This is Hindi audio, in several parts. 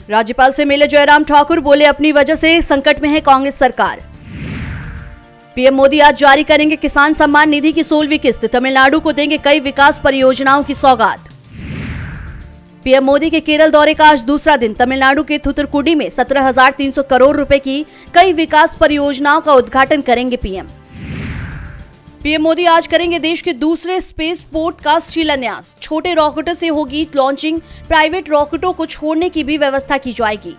राज्यपाल से मिले जयराम ठाकुर, बोले अपनी वजह से संकट में है कांग्रेस सरकार। पीएम मोदी आज जारी करेंगे किसान सम्मान निधि की 16वीं किस्त, तमिलनाडु को देंगे कई विकास परियोजनाओं की सौगात। पीएम मोदी के केरल दौरे का आज दूसरा दिन, तमिलनाडु के थुतुकुडी में 17,300 करोड़ रुपए की कई विकास परियोजनाओं का उद्घाटन करेंगे पीएम मोदी आज करेंगे देश के दूसरे स्पेस पोर्ट का शिलान्यास। छोटे रॉकेटों से होगी लॉन्चिंग, प्राइवेट रॉकेटों को छोड़ने की भी व्यवस्था की जाएगी।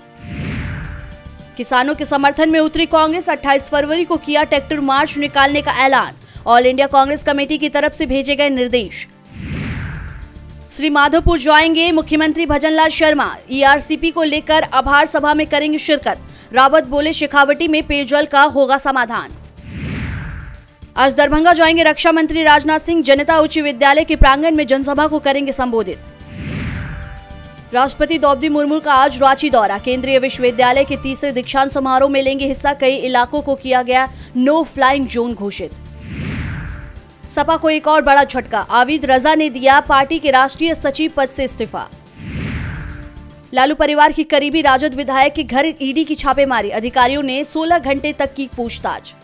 किसानों के समर्थन में उतरी कांग्रेस, 28 फरवरी को किया ट्रैक्टर मार्च निकालने का ऐलान। ऑल इंडिया कांग्रेस कमेटी की तरफ से भेजे गए निर्देश। श्री माधोपुर जाएंगे मुख्यमंत्री भजनलाल शर्मा, ईआरसीपी को लेकर आभार सभा में करेंगे शिरकत। रावत बोले शेखावटी में पेयजल का होगा समाधान। आज दरभंगा जाएंगे रक्षा मंत्री राजनाथ सिंह, जनता उच्च विद्यालय के प्रांगण में जनसभा को करेंगे संबोधित। राष्ट्रपति द्रौपदी मुर्मू का आज रांची दौरा, केंद्रीय विश्वविद्यालय के तीसरे दीक्षांत समारोह में लेंगे हिस्सा। कई इलाकों को किया गया नो फ्लाइंग जोन घोषित। सपा को एक और बड़ा झटका, आविद रजा ने दिया पार्टी के राष्ट्रीय सचिव पद से इस्तीफा। लालू परिवार की करीबी राजद विधायक के घर ईडी की छापेमारी, अधिकारियों ने 16 घंटे तक की पूछताछ।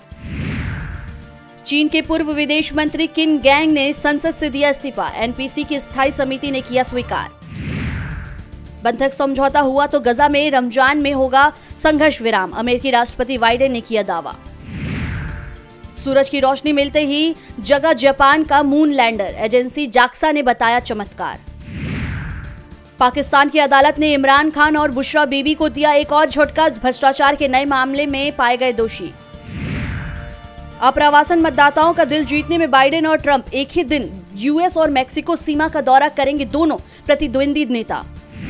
चीन के पूर्व विदेश मंत्री किन गैंग ने संसद से दिया इस्तीफा, एनपीसी की स्थायी समिति ने किया स्वीकार। बंधक समझौता हुआ तो गजा में रमजान में होगा संघर्ष विराम, अमेरिकी राष्ट्रपति बाइडेन ने किया दावा। सूरज की रोशनी मिलते ही जगा जापान का मून लैंडर, एजेंसी जाक्सा ने बताया चमत्कार। पाकिस्तान की अदालत ने इमरान खान और बुशरा बीबी को दिया एक और झटका, भ्रष्टाचार के नए मामले में पाए गए दोषी। अप्रवासन मतदाताओं का दिल जीतने में बाइडेन और ट्रंप एक ही दिन यूएस और मैक्सिको सीमा का दौरा करेंगे दोनों प्रतिद्वंदी नेता।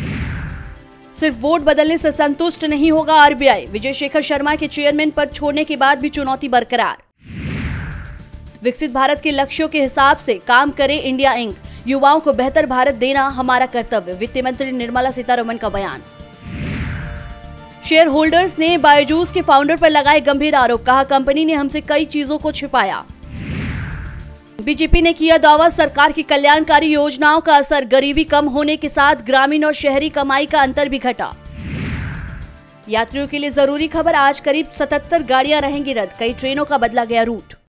सिर्फ वोट बदलने से संतुष्ट नहीं होगा आरबीआई, विजय शेखर शर्मा के चेयरमैन पद छोड़ने के बाद भी चुनौती बरकरार। विकसित भारत के लक्ष्यों के हिसाब से काम करे इंडिया इंक, युवाओं को बेहतर भारत देना हमारा कर्तव्य, वित्त मंत्री निर्मला सीतारमण का बयान। शेयर होल्डर्स ने बायजूस के फाउंडर पर लगाए गंभीर आरोप, कहा कंपनी ने हमसे कई चीजों को छिपाया। बीजेपी ने किया दावा, सरकार की कल्याणकारी योजनाओं का असर, गरीबी कम होने के साथ ग्रामीण और शहरी कमाई का अंतर भी घटा। यात्रियों के लिए जरूरी खबर, आज करीब 77 गाड़ियां रहेंगी रद्द, कई ट्रेनों का बदला गया रूट।